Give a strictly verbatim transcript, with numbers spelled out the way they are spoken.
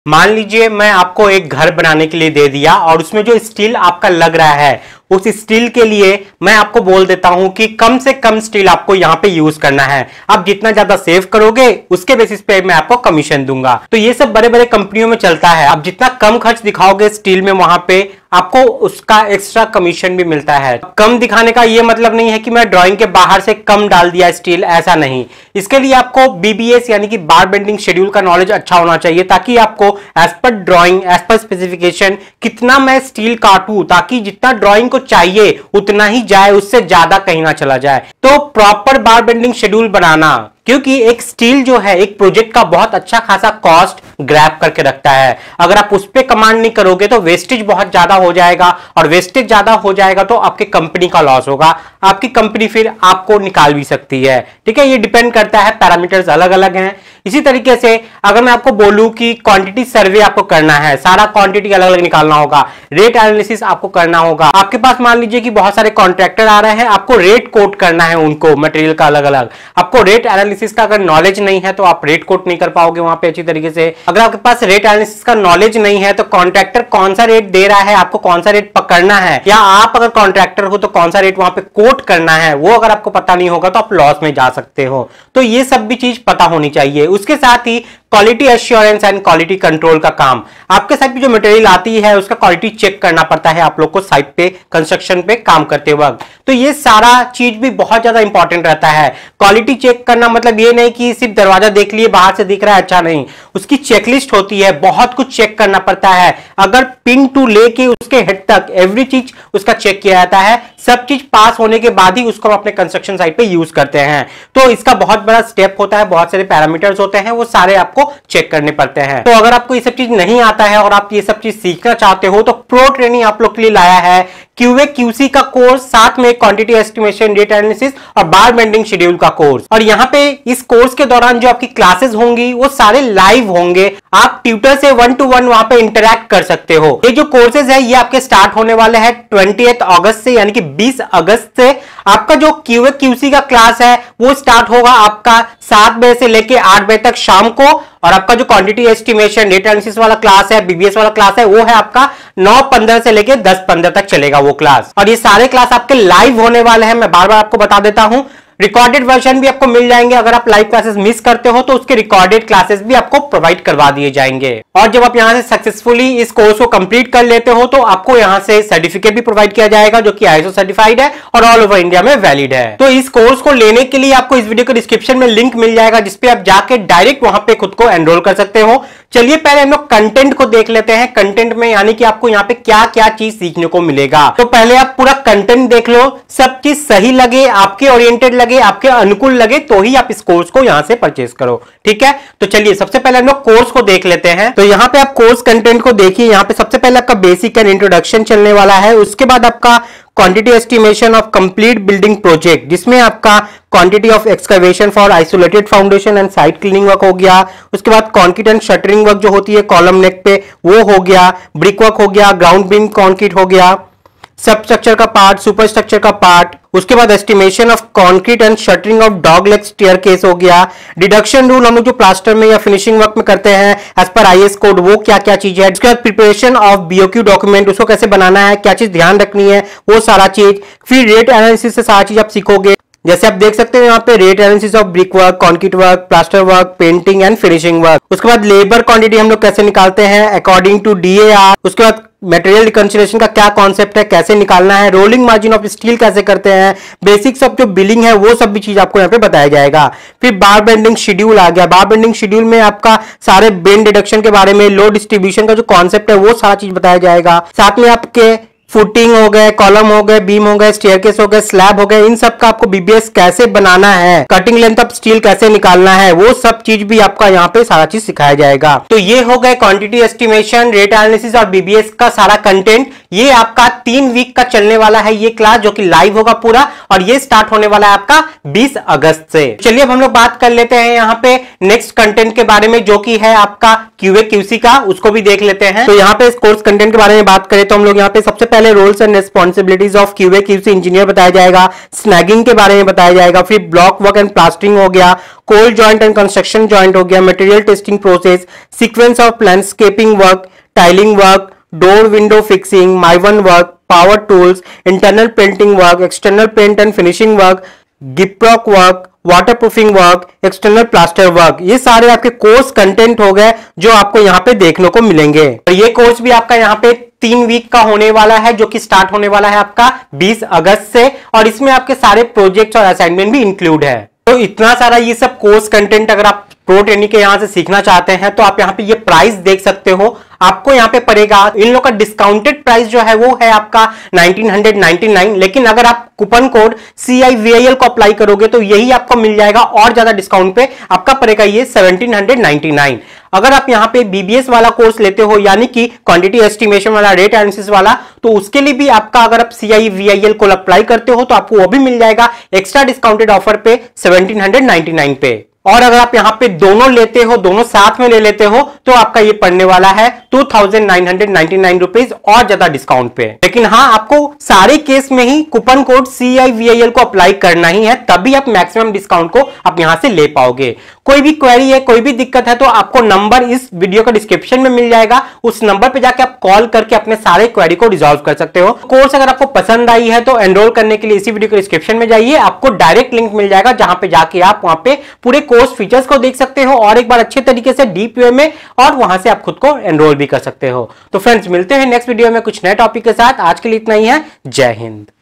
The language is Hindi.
मान लीजिए मैं आपको एक घर बनाने के लिए दे दिया और उसमें जो स्टील आपका लग रहा है उस स्टील के लिए मैं आपको बोल देता हूं कि कम से कम स्टील आपको यहां पे यूज करना है। आप जितना ज्यादा सेव करोगे उसके बेसिस पे मैं आपको कमीशन दूंगा। तो ये सब बड़े बड़े कंपनियों में चलता है। आप जितना कम खर्च दिखाओगे स्टील में वहां पे आपको उसका एक्स्ट्रा कमीशन भी मिलता है। कम दिखाने का ये मतलब नहीं है कि मैं ड्राइंग के बाहर से कम डाल दिया स्टील, ऐसा नहीं। इसके लिए आपको बीबीएस यानी कि बार बेंडिंग शेड्यूल का नॉलेज अच्छा होना चाहिए ताकि आपको as per drawing as per specification कितना मैं स्टील काटूं ताकि जितना ड्राइंग को चाहिए उतना ही जाए, उससे ज्यादा कहीं ना चला जाए। तो प्रॉपर बार बेंडिंग शेड्यूल बनाना, क्योंकि एक स्टील जो है एक प्रोजेक्ट का बहुत अच्छा खासा कॉस्ट ग्रैब करके रखता है। अगर आप उस पर कमांड नहीं करोगे तो वेस्टेज बहुत ज्यादा हो जाएगा और वेस्टेज ज्यादा हो जाएगा तो आपकी कंपनी का लॉस होगा। आपकी कंपनी फिर आपको निकाल भी सकती है। ठीक है, ये डिपेंड करता है, पैरामीटर्स अलग अलग हैं। इसी तरीके से अगर मैं आपको बोलूं कि क्वांटिटी सर्वे आपको करना है, सारा क्वांटिटी अलग अलग निकालना होगा, रेट एनालिसिस आपको करना होगा। आपके पास मान लीजिए कि बहुत सारे कॉन्ट्रैक्टर आ रहे हैं, आपको रेट कोट करना है उनको मटेरियल का अलग अलग। आपको रेट एनालिसिस का अगर नॉलेज नहीं है तो आप रेट कोट नहीं कर पाओगे वहां पे अच्छी तरीके से। अगर आपके पास रेट एनालिसिस का नॉलेज नहीं है तो कॉन्ट्रैक्टर कौन सा रेट दे रहा है, आपको कौन सा रेट पकड़ना है, या आप अगर कॉन्ट्रैक्टर हो तो कौन सा रेट वहां पे कोट करना है, वो अगर आपको पता नहीं होगा तो आप लॉस में जा सकते हो। तो ये सब भी चीज पता होनी चाहिए। उसके साथ ही quality assurance and quality control का काम, आपके साइड पे जो मटेरियल आती है उसका क्वालिटी चेक करना पड़ता है आप लोग को साइट पे कंस्ट्रक्शन पे काम करते वक्त। तो ये सारा चीज भी बहुत ज्यादा इंपॉर्टेंट रहता है। क्वालिटी चेक करना मतलब ये नहीं कि सिर्फ दरवाजा देख लिए बाहर से दिख रहा है अच्छा नहीं, उसकी चेकलिस्ट होती है, बहुत कुछ चेक करना पड़ता है। अगर पिन टू लेके उसके हेड तक एवरी चीज उसका चेक किया जाता है। सब चीज पास होने के बाद ही उसको हम अपने कंस्ट्रक्शन साइट पे यूज करते हैं। तो इसका बहुत बड़ा स्टेप होता है, बहुत सारे पैरामीटर्स होते हैं, वो सारे आपको चेक करने पड़ते हैं। तो अगर आपको ये सब चीज नहीं आता है और आप ये सब चीज सीखना चाहते हो तो प्रो ट्रेनिंग आप लोग के लिए लाया है क्यूए क्यूसी का कोर्स, साथ में क्वांटिटी एस्टिमेशन, डेटा एनालिसिस और बार बेंडिंग शेड्यूल का कोर्स। और यहाँ पे इस कोर्स के दौरान जो आपकी क्लासेस होंगी वो सारे लाइव होंगे। आप ट्यूटर से वन टू वन वहां पे इंटरैक्ट कर सकते हो। ये जो कोर्सेज है ये आपके स्टार्ट होने वाले हैं ट्वेंटिएथ अगस्त से, यानी कि बीस अगस्त से। आपका जो क्यूए क्यूसी का क्लास है वो स्टार्ट होगा आपका सात बजे से लेके आठ बजे तक शाम को, और आपका जो क्वांटिटी एस्टिमेशन, डेटा एनालिसिस वाला क्लास है, बीबीएस वाला क्लास है, वो है आपका नौ पंद्रह से लेके दस पंद्रह तक चलेगा वो क्लास। और ये सारे क्लास आपके लाइव होने वाले हैं, मैं बार बार आपको बता देता हूं। रिकॉर्डेड वर्जन भी आपको मिल जाएंगे। अगर आप लाइव क्लासेस मिस करते हो तो उसके रिकॉर्डेड क्लासेस भी आपको प्रोवाइड करवा दिए जाएंगे। और जब आप यहां से सक्सेसफुली इस कोर्स को कंप्लीट कर लेते हो तो आपको यहां से सर्टिफिकेट भी प्रोवाइड किया जाएगा जो कि आईएसओ सर्टिफाइड है और ऑल ओवर इंडिया में वैलिड है। तो इस कोर्स को लेने के लिए आपको इस वीडियो के डिस्क्रिप्शन में लिंक मिल जाएगा जिसपे आप जाके डायरेक्ट वहां पे खुद को एनरोल कर सकते हो। चलिए पहले हम लोग कंटेंट को देख लेते हैं। कंटेंट में यानी कि आपको यहाँ पे क्या क्या चीज सीखने को मिलेगा। तो पहले आप पूरा कंटेंट देख लो, सब चीज सही लगे, आपके ओरिएंटेड लगे, आपके अनुकूल लगे तो ही आप इस कोर्स को यहां से परचेस करो। ठीक है, तो चलिए सबसे पहले हम लोग कोर्स को देख लेते हैं। तो यहाँ पे आप कोर्स कंटेंट को देखिए। यहाँ पे सबसे पहले आपका बेसिक एंड इंट्रोडक्शन चलने वाला है। उसके बाद आपका quantity estimation of complete building project, जिसमें आपका quantity of excavation for isolated foundation and site cleaning work हो गया। उसके बाद कॉन्क्रीट एंड शटरिंग वर्क जो होती है कॉलम नेक पे वो हो गया, ब्रिक वर्क हो गया, ग्राउंड बीम कॉन्क्रीट हो गया, सब स्ट्रक्चर का पार्ट, सुपर स्ट्रक्चर का पार्ट। उसके बाद estimation of concrete and shuttering of dog leg staircase हो गया। डिडक्शन रूल हम लोग जो प्लास्टर में या फिनिशिंग वर्क में करते हैं एज पर आईएस कोड, वो क्या क्या चीज है। उसके बाद प्रिपरेशन ऑफ बीओक्यू डॉक्यूमेंट, उसको कैसे बनाना है, क्या चीज ध्यान रखनी है, वो सारा चीज। फिर रेट एनालिसिस से सारा चीज आप सीखोगे। जैसे आप देख सकते हैं यहाँ पे rate analysis of brick work, concrete work, plaster work, painting and finishing work. उसके बाद लेबर क्वांटिटी हम लोग कैसे निकालते हैं अकॉर्डिंग टू डीएआर। उसके बाद मटेरियल रिकंसिलिएशन का क्या कॉन्सेप्ट है, कैसे निकालना है, रोलिंग मार्जिन ऑफ स्टील कैसे करते हैं, बेसिक्स ऑफ जो बिलिंग है वो सब भी चीज आपको यहाँ पे बताया जाएगा। फिर बार बेंडिंग शेड्यूल आ गया। बार बेंडिंग शेड्यूल में आपका सारे बेंड डिडक्शन के बारे में, लोड डिस्ट्रीब्यूशन का जो कॉन्सेप्ट है वो सारा चीज बताया जाएगा। साथ में आपके फुटिंग हो गए, कॉलम हो गए, बीम हो गए, स्टेयरकेस हो गए, स्लैब हो गए, इन सब का आपको बीबीएस कैसे बनाना है, कटिंग लेंथ ऑफ स्टील कैसे निकालना है, वो सब चीज भी आपका यहाँ पे सारा चीज सिखाया जाएगा। तो ये हो गए क्वांटिटी एस्टिमेशन, रेट एनालिसिस और बीबीएस का सारा कंटेंट। ये आपका तीन वीक का चलने वाला है ये क्लास, जो कि लाइव होगा पूरा, और ये स्टार्ट होने वाला है आपका बीस अगस्त से। चलिए अब हम लोग बात कर लेते हैं यहाँ पे नेक्स्ट कंटेंट के बारे में, जो कि है आपका क्यूए क्यूसी का, उसको भी देख लेते हैं। तो यहाँ पे इस कोर्स कंटेंट के बारे में बात करें तो हम लोग यहाँ पे सबसे पहले पहले roles and responsibilities of QA QC engineer बताया जाएगा, स्नैगिंग के बारे में बताया जाएगा, फिर ब्लॉक वर्क एंड प्लास्टरिंग हो गया, cold joint and construction joint हो गया, material testing process, sequence of landscaping work, tiling work, door window fixing, Mivan work, power tools, internal painting work, external paint and finishing work, Gyproc work, waterproofing work, external plaster work. ये सारे आपके कोर्स कंटेंट हो गए जो आपको यहाँ पे देखने को मिलेंगे। और ये कोर्स भी आपका यहाँ पे तीन वीक का होने वाला है, जो कि स्टार्ट होने वाला है आपका बीस अगस्त से, और इसमें आपके सारे प्रोजेक्ट्स और असाइनमेंट भी इंक्लूड है। तो इतना सारा ये सब कोर्स कंटेंट अगर आप प्रो ट्रेनिंग के यहां से सीखना चाहते हैं तो आप यहाँ पे ये प्राइस देख सकते हो। आपको यहाँ पे पड़ेगा, इन लोग का डिस्काउंटेड प्राइस जो है वो है आपका नाइनटीन नाइनटी नाइन, लेकिन अगर आप coupon code C I V I L को अप्लाई करोगे तो यही आपको मिल जाएगा, और ज्यादा डिस्काउंट पे आपका पड़ेगा ये सेवनटीन नाइनटी नाइन। अगर आप यहाँ पे बी बी एस वाला कोर्स लेते हो, यानी कि क्वांटिटी एस्टिमेशन वाला, रेट एनालिसिस वाला, तो उसके लिए भी आपका अगर आप C I V I L को अप्लाई करते हो तो आपको वो भी मिल जाएगा एक्स्ट्रा डिस्काउंटेड ऑफर पे सेवनटीन नाइनटी नाइन पे। और अगर आप यहाँ पे दोनों लेते हो, दोनों साथ में ले लेते हो, तो आपका ये पड़ने वाला है two thousand nine hundred ninety nine rupees और ज्यादा डिस्काउंट पे। लेकिन हाँ, आपको सारे केस में ही coupon code C I V I L को अप्लाई करना ही है, तभी आप मैक्सिमम डिस्काउंट को आप यहां से ले पाओगे। कोई भी क्वेरी है, कोई भी दिक्कत है, तो आपको नंबर इस वीडियो का डिस्क्रिप्शन में मिल जाएगा, उस नंबर पे जाके आप कॉल करके अपने सारे क्वेरी को रिजॉल्व कर सकते हो। कोर्स अगर आपको पसंद आई है तो एनरोल करने के लिए इसी वीडियो के डिस्क्रिप्शन में जाइए, आपको डायरेक्ट लिंक मिल जाएगा, जहां पे जाके आप वहां पे पूरे कोर्स फीचर्स को देख सकते हो और एक बार अच्छे तरीके से डीप वे में, और वहां से आप खुद को एनरोल भी कर सकते हो। तो फ्रेंड्स, मिलते हैं नेक्स्ट वीडियो में कुछ नए टॉपिक के साथ। आज के लिए इतना ही है। जय हिंद।